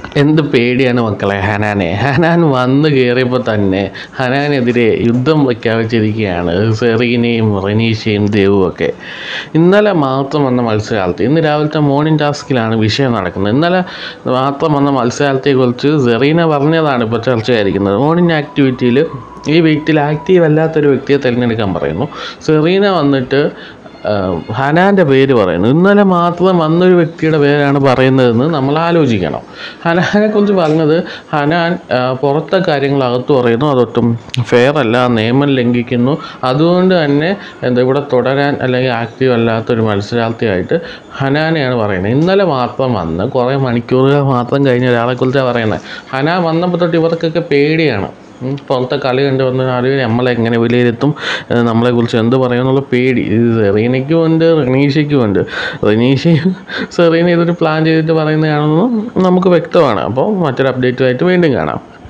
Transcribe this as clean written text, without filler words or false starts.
എന്ത് പേടിയാണ് മക്കളെ ഹനാനെ. ഹനാൻ വന്ന് കയറിയപ്പോൾ തന്നെ ഹനാനെതിരെ യുദ്ധം പ്രഖ്യാപിച്ചിരിക്കുകയാണ് സെറീനയും റെനീഷയും ദേവും ഒക്കെ. ഇന്നലെ മാത്രം വന്ന മത്സരാർത്ഥി, ഇന്ന് രാവിലത്തെ മോർണിംഗ് ടാസ്കിലാണ് വിഷയം നടക്കുന്നത്. ഇന്നലെ മാത്രം വന്ന മത്സരാർത്ഥിയെക്കുറിച്ച് സെറീന പറഞ്ഞതാണ് ഇപ്പോൾ ചർച്ചയായിരിക്കുന്നത്. മോർണിംഗ് ആക്ടിവിറ്റിയിൽ ഈ വീട്ടിൽ ആക്റ്റീവ് അല്ലാത്തൊരു വ്യക്തിയെ തിരഞ്ഞെടുക്കാൻ പറയുന്നു. സെറീന വന്നിട്ട് ഹനാൻ്റെ പേര് പറയുന്നു. ഇന്നലെ മാത്രം വന്നൊരു വ്യക്തിയുടെ പേരാണ് പറയുന്നതെന്ന് നമ്മൾ ആലോചിക്കണം. ഹനാനെക്കുറിച്ച് പറഞ്ഞത് ഹനാൻ പുറത്തെ കാര്യങ്ങൾ അകത്ത് പറയുന്നു, അതൊട്ടും ഫെയർ അല്ല, നിയമം ലംഘിക്കുന്നു, അതുകൊണ്ട് തന്നെ ഇവിടെ തുടരാൻ അല്ലെങ്കിൽ ആക്റ്റീവ് അല്ലാത്തൊരു മത്സരാർത്ഥിയായിട്ട് ഹനാനെയാണ് പറയുന്നത്. ഇന്നലെ മാത്രം വന്ന് കുറേ മണിക്കൂറുകൾ മാത്രം കഴിഞ്ഞ ഒരാളെക്കുറിച്ചാണ് പറയുന്നത്. ഹനാൻ വന്നപ്പോൾ തൊട്ട് ഇവർക്കൊക്കെ പേടിയാണ്. പുറത്തെ കളി കണ്ട് വന്ന ആളുകൾ നമ്മളെങ്ങനെ വിലയിരുത്തും, നമ്മളെക്കുറിച്ച് എന്ത് പറയുമെന്നുള്ള പേടി സെറീനയ്ക്കും ഉണ്ട്, റെനീഷയ്ക്കും ഉണ്ട്. റെനീഷയും സെറീന ഇതൊരു പ്ലാൻ ചെയ്തിട്ട് പറയുന്നതാണെന്നും നമുക്ക് വ്യക്തമാണ്. അപ്പോൾ മറ്റൊരു അപ്ഡേറ്റുമായിട്ട് വീണ്ടും കാണാം.